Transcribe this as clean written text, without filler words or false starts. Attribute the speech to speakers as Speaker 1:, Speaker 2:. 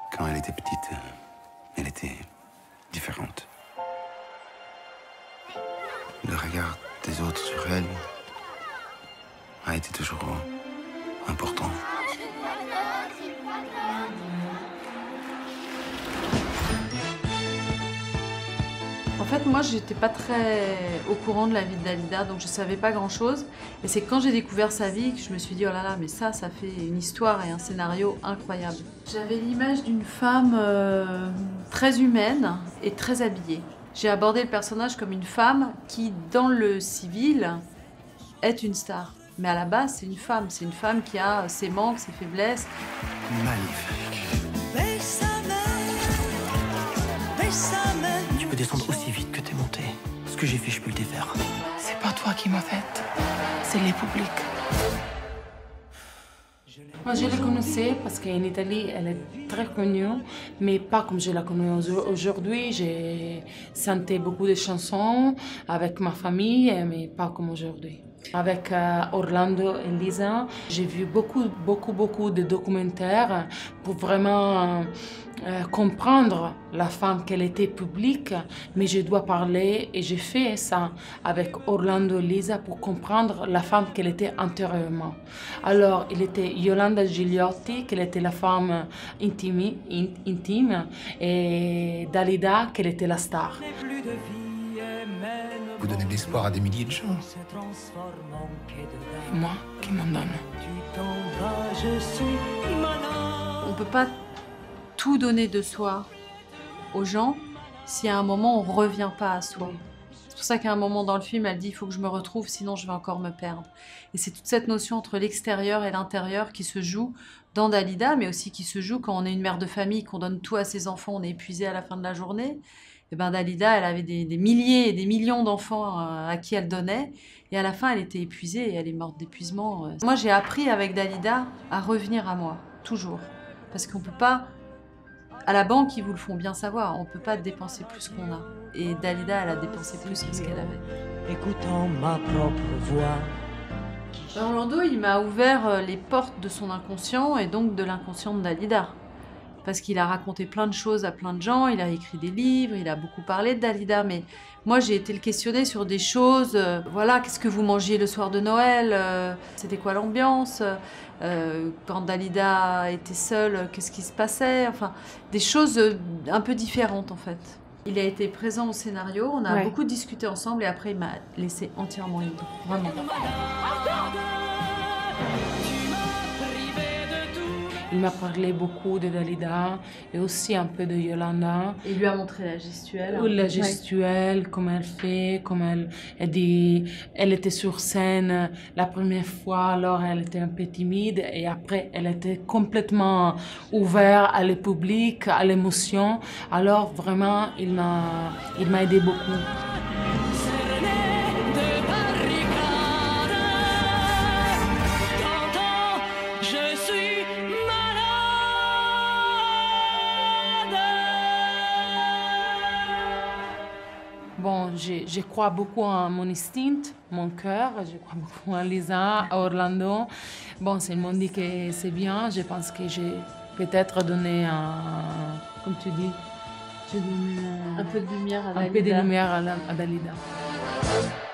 Speaker 1: Quand elle était petite, elle était différente. Le regard des autres sur elle a été toujours important.
Speaker 2: En fait, moi, j'étais pas très au courant de la vie de Dalida, donc je savais pas grand-chose. Et c'est quand j'ai découvert sa vie que je me suis dit, oh là là, mais ça fait une histoire et un scénario incroyable. J'avais l'image d'une femme très humaine et très habillée. J'ai abordé le personnage comme une femme qui, dans le civil, est une star. Mais à la base, c'est une femme qui a ses manques, ses faiblesses.
Speaker 1: Magnifique.
Speaker 3: Tu peux descendre aussi vite que t'es monté. Ce que j'ai fait, je peux le défaire. C'est pas toi qui m'as faite, c'est les publics.
Speaker 4: Moi, je la connaissais parce qu'en Italie, elle est très connue, mais pas comme je la connais aujourd'hui. J'ai chanté beaucoup de chansons avec ma famille, mais pas comme aujourd'hui. Avec Orlando et Lisa, j'ai vu beaucoup de documentaires pour vraiment comprendre la femme qu'elle était publique, mais je dois parler et j'ai fait ça avec Orlando et Lisa pour comprendre la femme qu'elle était intérieurement. Alors, il était Yolanda Gigliotti, qu'elle était la femme intime, et Dalida, qu'elle était la star.
Speaker 1: Vous donnez de l'espoir à des milliers de gens.
Speaker 4: Moi qui m'en donne.
Speaker 2: On peut pas tout donner de soi aux gens si à un moment on revient pas à soi. C'est pour ça qu'à un moment dans le film, elle dit il faut que je me retrouve, sinon je vais encore me perdre. Et c'est toute cette notion entre l'extérieur et l'intérieur qui se joue dans Dalida, mais aussi qui se joue quand on est une mère de famille, qu'on donne tout à ses enfants, on est épuisé à la fin de la journée. Et ben Dalida, elle avait des milliers et des millions d'enfants à qui elle donnait, et à la fin, elle était épuisée et elle est morte d'épuisement. Moi, j'ai appris avec Dalida à revenir à moi, toujours, parce qu'on peut pas. À la banque, ils vous le font bien savoir, on ne peut pas dépenser plus qu'on a. Et Dalida, elle a dépensé plus que ce qu'elle avait.
Speaker 5: Écoutant ma propre voix.
Speaker 2: Orlando, il m'a ouvert les portes de son inconscient et donc de l'inconscient de Dalida. Parce qu'il a raconté plein de choses à plein de gens, il a écrit des livres, il a beaucoup parlé de Dalida, mais moi j'ai été le questionner sur des choses, voilà, qu'est-ce que vous mangiez le soir de Noël, c'était quoi l'ambiance, quand Dalida était seule, qu'est-ce qui se passait, enfin, des choses un peu différentes en fait. Il a été présent au scénario, on a beaucoup discuté ensemble et après il m'a laissé entièrement libre, vraiment.
Speaker 4: Il m'a parlé beaucoup de Dalida et aussi un peu de Yolanda.
Speaker 2: Il lui a montré la gestuelle.
Speaker 4: La gestuelle, comment elle fait, comment elle dit. Elle était sur scène la première fois, alors elle était un peu timide et après elle était complètement ouverte à le public, à l'émotion. Alors vraiment, il m'a aidé beaucoup. Bon, je crois beaucoup en mon instinct, mon cœur, je crois beaucoup en Lisa, à Orlando. Bon, si le monde dit que c'est bien, je pense que j'ai peut-être donné comme tu dis, j'ai donné
Speaker 2: un peu de lumière à Dalida.
Speaker 4: Un peu de lumière à Dalida.